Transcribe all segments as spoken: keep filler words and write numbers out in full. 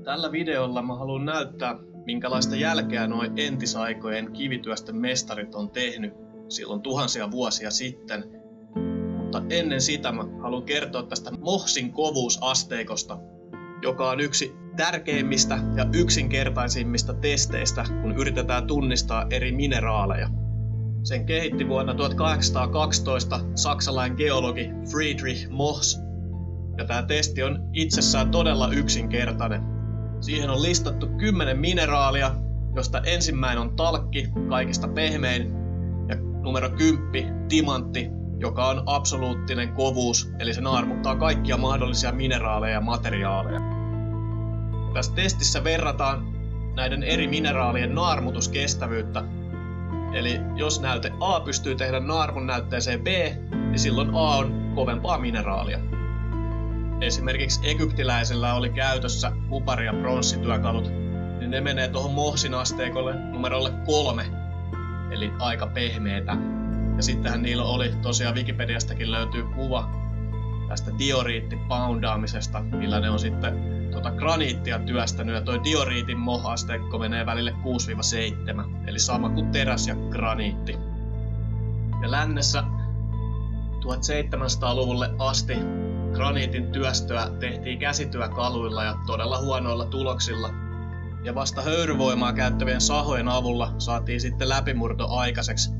Tällä videolla mä haluan näyttää, minkälaista jälkeä noin entisaikojen kivityösten mestarit on tehnyt silloin tuhansia vuosia sitten. Mutta ennen sitä mä haluan kertoa tästä Mohsin kovuusasteikosta, joka on yksi tärkeimmistä ja yksinkertaisimmista testeistä, kun yritetään tunnistaa eri mineraaleja. Sen kehitti vuonna tuhatkahdeksansataakaksitoista saksalainen geologi Friedrich Mohs, ja tämä testi on itsessään todella yksinkertainen. Siihen on listattu kymmenen mineraalia, josta ensimmäinen on talkki, kaikista pehmein, ja numero kymmenen, timantti, joka on absoluuttinen kovuus, eli se naarmuttaa kaikkia mahdollisia mineraaleja ja materiaaleja. Tässä testissä verrataan näiden eri mineraalien naarmutuskestävyyttä. Eli jos näyte A pystyy tehdä naarmun näytteeseen B, niin silloin A on kovempaa mineraalia. Esimerkiksi egyptiläisellä oli käytössä kupari- ja pronssityökalut, niin ne menee tuohon Mohsin asteikolle numerolle kolme, eli aika pehmeetä. Ja sittenhän niillä oli, tosiaan Wikipediastakin löytyy kuva tästä dioriittipoundaamisesta, millä ne on sitten tuota graniittia työstänyt, ja toi dioriitin Moh-asteikko menee välille kuusi seitsemän, eli sama kuin teräs ja graniitti. Ja lännessä tuhatseitsemänsataaluvulle asti graniitin työstöä tehtiin käsityökaluilla ja todella huonoilla tuloksilla. Ja vasta höyryvoimaa käyttävien sahojen avulla saatiin sitten läpimurto aikaiseksi.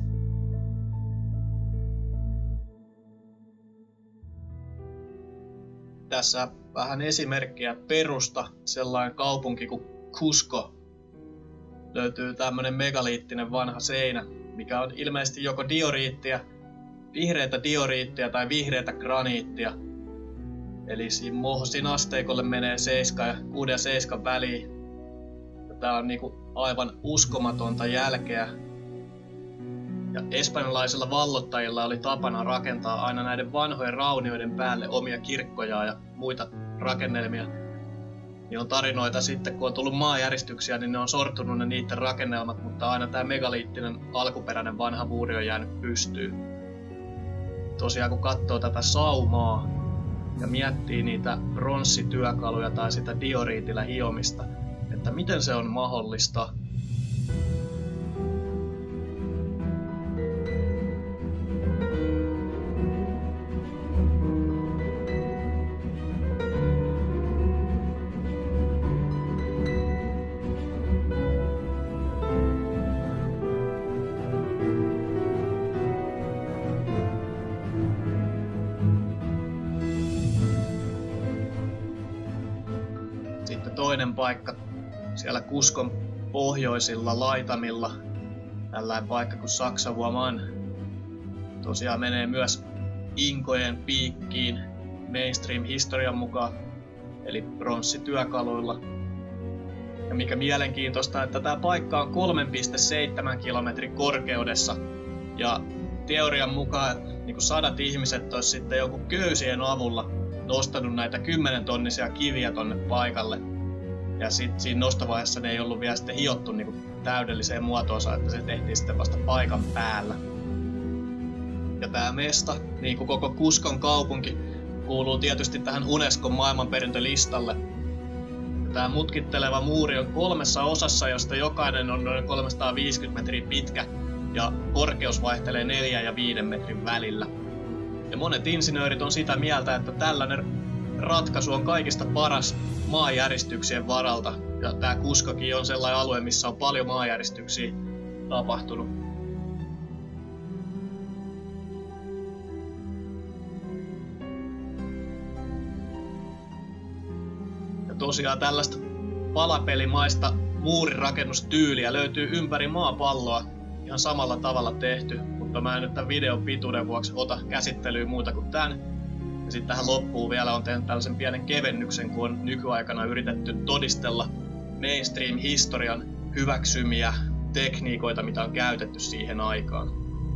Tässä vähän esimerkkiä Perusta, sellainen kaupunki kuin Cusco. Löytyy tämmönen megaliittinen vanha seinä, mikä on ilmeisesti joko dioriittia, vihreätä dioriittia tai vihreätä graniittia. Eli siinä Mohsin asteikolle menee seitsemän ja kuuden ja seitsemän väliin. Ja tää on niinku aivan uskomatonta jälkeä. Ja espanjalaisilla vallottajilla oli tapana rakentaa aina näiden vanhojen raunioiden päälle omia kirkkojaan ja muita rakennelmia. Niin on tarinoita sitten, kun on tullut maanjäristyksiä, niin ne on sortunut ne niiden rakennelmat, mutta aina tämä megaliittinen alkuperäinen vanha muuri on jäänyt pystyyn. Tosiaan kun katsoo tätä saumaa ja miettii niitä pronssityökaluja tai sitä dioriitillä hiomista, että miten se on mahdollista. Sitten toinen paikka siellä Cuscon pohjoisilla laitamilla, tällainen paikka kuin Saksavoaman. Tosiaan menee myös inkojen piikkiin mainstream-historian mukaan, eli pronssityökaluilla. Ja mikä mielenkiintoista, että tämä paikka on kolme pilkku seitsemän kilometrin korkeudessa, ja teorian mukaan niin sadat ihmiset olisi sitten joku köysien avulla nostanut näitä kymmenen tonnisia kiviä tonne paikalle. Ja sit siinä nostovaiheessa ne ei ollut vielä sitten hiottu niinku täydelliseen muotoonsa, että se tehtiin sitten vasta paikan päällä. Ja tää mesta, niin kuin koko Cuscon kaupunki, kuuluu tietysti tähän Unescon maailmanperintölistalle. Ja tää mutkitteleva muuri on kolmessa osassa, josta jokainen on noin kolmesataaviisikymmentä metriä pitkä, ja korkeus vaihtelee neljän ja viiden metrin välillä. Ja monet insinöörit on sitä mieltä, että tällainen ratkaisu on kaikista paras maanjäristyksien varalta. Ja tää Cuscokin on sellainen alue, missä on paljon maanjäristyksiä tapahtunut. Ja tosiaan tällaista palapelimaista muurinrakennustyyliä löytyy ympäri maapalloa ihan samalla tavalla tehty. Mutta mä en nyt tämän videon pituuden vuoksi ota käsittelyyn muuta kuin tän. Ja sitten tähän loppuun vielä on tehnyt tällaisen pienen kevennyksen, kun on nykyaikana yritetty todistella mainstream-historian hyväksymiä tekniikoita, mitä on käytetty siihen aikaan.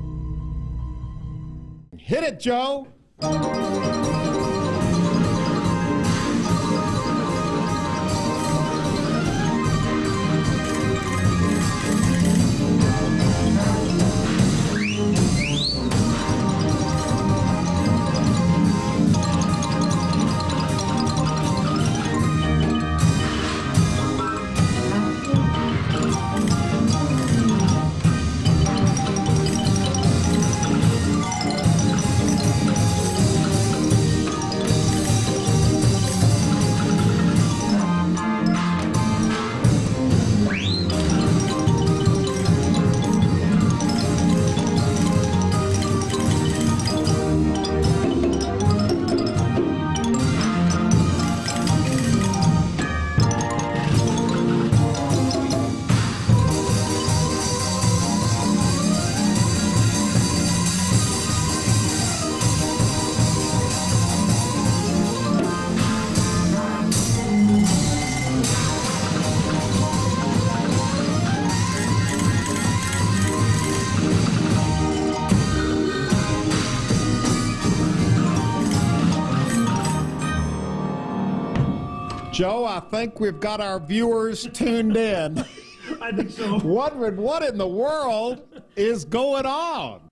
Hit it, Joe! Joe, I think we've got our viewers tuned in. I think so. Wondering what in the world is going on.